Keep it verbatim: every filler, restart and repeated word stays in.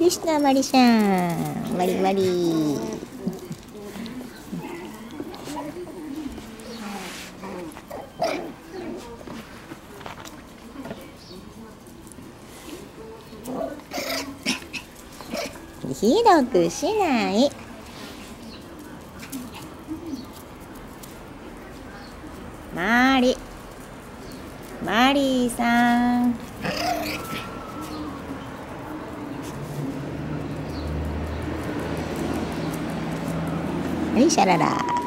でしたマリシャン。マリマリ。ひどくしない。マリマリーさん。はい、シャララ。